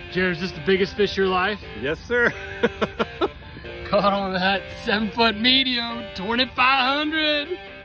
Jared, is this the biggest fish of your life? Yes, sir. Caught on that 7-foot medium, 2,500.